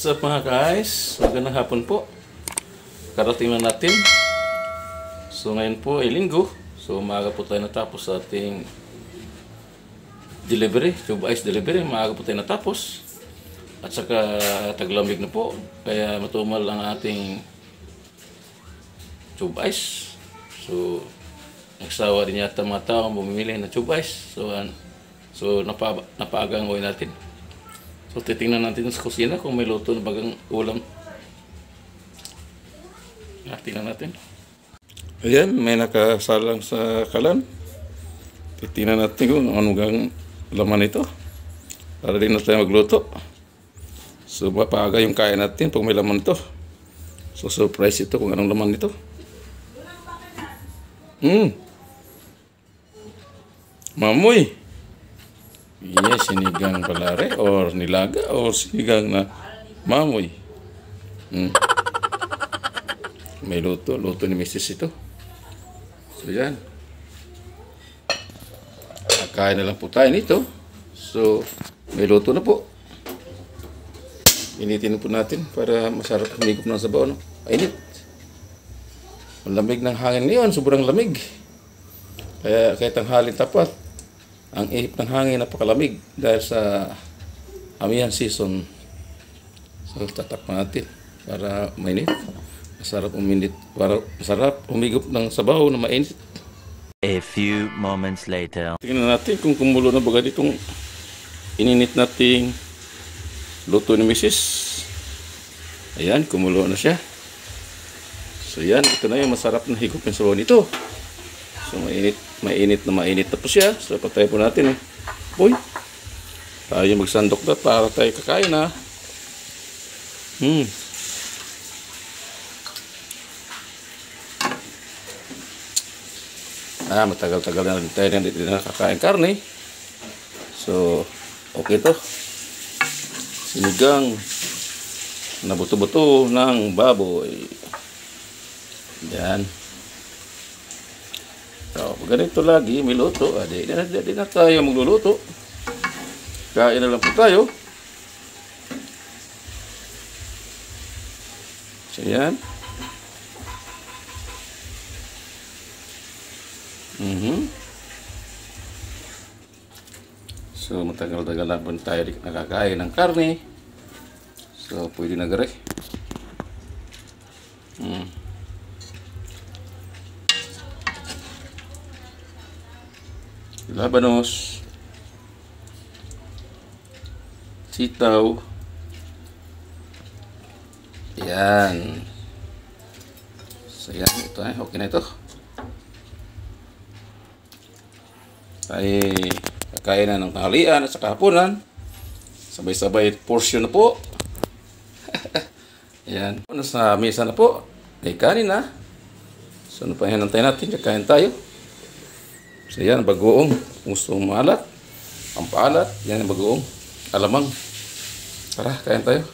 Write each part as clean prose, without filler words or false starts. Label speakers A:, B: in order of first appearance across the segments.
A: What's up mga guys? Magandang hapon po. Karating na natin. So ngayon po ay linggo. So maaga po tayo natapos sa ating delivery, tube ice delivery. Maaga po tayo natapos. At saka taglamig na po. Kaya matumal ang ating tube ice. So nagsawa din yata mga tao bumimili ng tube ice. So napaaga ang uwi natin. So titingnan natin sa kusina kung may luto na bagang ulam. Tingnan natin. Ayan, may nakasalang sa kalan. Titingnan natin kung ano gang laman ito. Para din na tayo magluto. So mapaaga yung kain natin pag may laman ito. So surprise ito kung anong laman ito. Mamoy. Yes, sinigang palare or nilaga or sinigang na mamoy. May luto ni Mrs. ito. So yan. Kakain na lang po tayo nito. So may luto na po. Initin po natin para masarap humigop ng sabaw. No? Init. Malamig ng hangin ngayon, sobrang lamig. Kaya kahit ang halin tapat, ang ihip ng hangin napakalamig dahil sa amihan season. So tatakpan natin para mainit. Masarap uminit, para masarap humigop ng sabaw na mainit.
B: A few moments later.
A: Tingnan natin kung kumulo na baga ditong ininit nating luto ni Mrs. Ayan, kumulo na siya. So yan, ito na yung masarap na higop ng sabaw nito. So mainit na po siya. So patay po natin. Boy, tayo magsandok na para tayo kakain na. Matagal-tagal na rin tayo na nakakain karne. So okay to. Sinigang na buto-buto ng baboy. Yan. So, ganito lagi, may luto. Di na tayo magluluto. Kain na lang po tayo. So, yan. So, matagal-tagal na po tayo nakakain ng karne. So, pwede na gare. Labanos, sitaw, yan. So yan, ito okay na ito. Ay kakain na ng tanghalian at saka hapunan. Sabay-sabay portion na po. Yan, nasa mesa na po. May kanin na. So ano pa hinantay natin, kakain tayo. So yan, bagoong. Kung gusto mong maalat, ang paalat, yan ang bagoong. Alamang. Tara, kain tayo.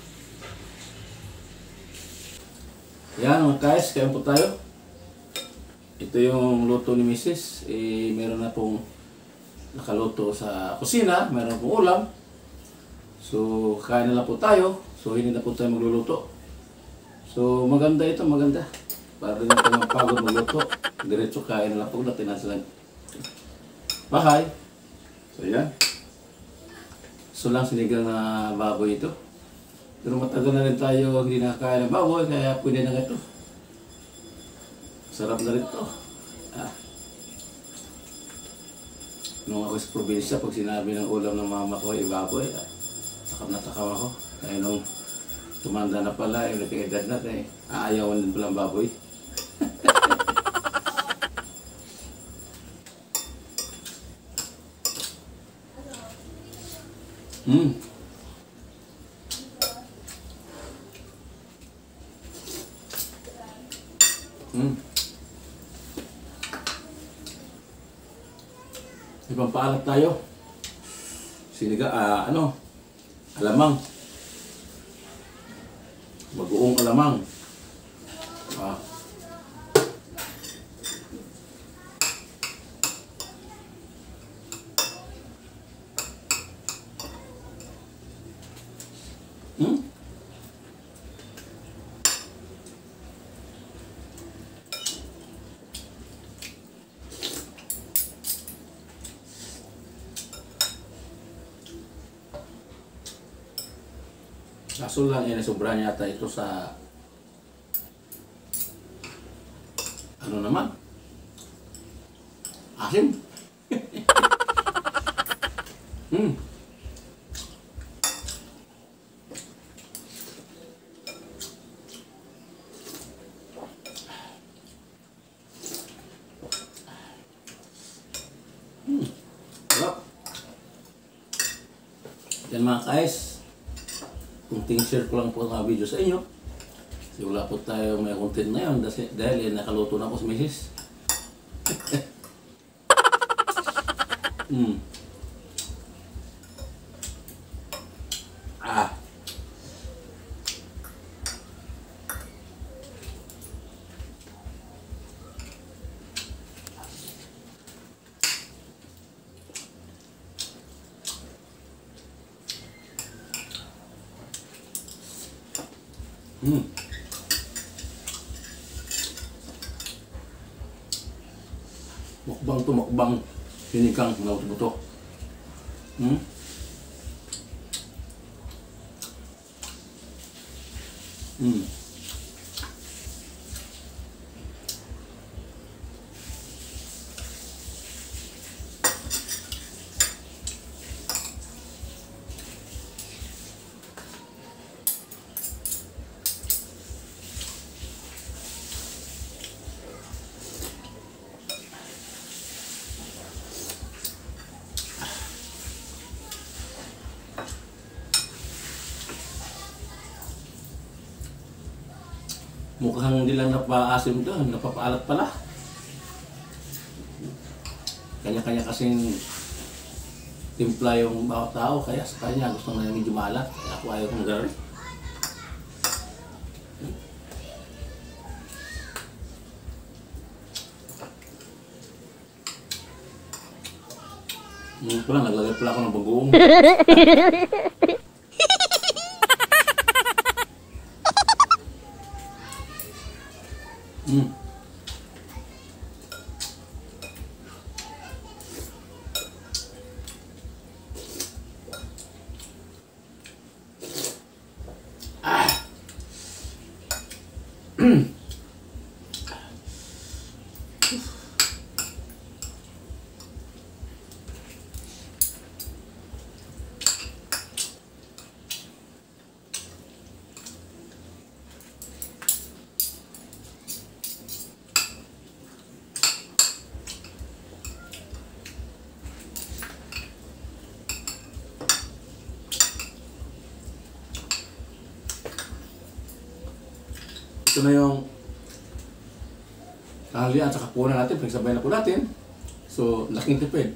A: Yan mga guys, kain po tayo. Ito yung luto ni Mrs. Meron na pong nakaluto sa kusina. Meron pong ulam. So, kain na lang po tayo. So, hindi na po tayo magluluto. So, maganda ito, maganda. Para rin natin mapagod magluto. Diretso kain na lang po. Natin nasa bahay. So yan. So lang sinigang na baboy ito. Pero matagal na rin tayo hindi nakakain ng baboy, kaya pwede na ito. Sarap na rin ito. Nung ako sa probinsya, pag sinabi ng ulam ng mama ko ay baboy, takam na takam ako. Kaya nung tumanda na pala, yung nagkaedad na, aayawan din pala ang baboy. Ibang paalat tayo. Siniga, alamang. Bagoong alamang. Kaso lang, sobrang yata ito sa ano naman? Asim. Hmm. Sarap. Yan mga guys. Kunting share ko lang po ang mga video sa inyo. Kasi wala po tayo may content ngayon dahil nakaluto na po si Mrs. Ah. Mukbang to mukbang sinigang na buto. Mukhang hindi lang napaasim to, napapaalat pala. Kanya-kanya kasing timpla yung bawat tao, kaya sa kanya gusto na medyo maalat, kaya ako ayaw kong gano'n. Pala, naglagay pala ako ng bagoong. Ito na yung tanghalian at saka punan natin, pinagsabay na po natin. So, laking tipid.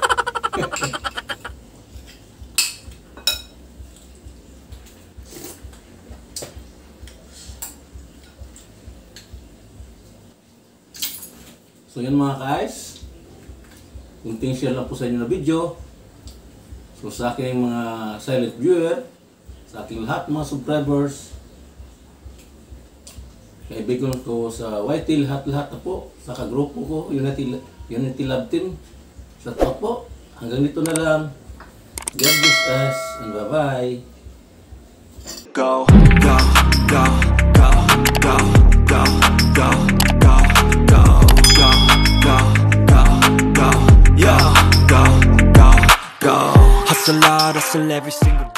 A: So, yun mga guys. Kunting share lang po sa inyo na video. So, sa aking mga silent viewer, sa aking lahat mga subscribers, kaibigan ko sa YT, lahat-lahat na po, sa kagrupo ko, Unity Love Team, sa top po. Hanggang dito na lang. God bless us, and bye-bye.
C: Go, go, go, go, go, go, go, go, go, go, go, go, go, yeah, go, go, go. Hustle hard, hustle every single day.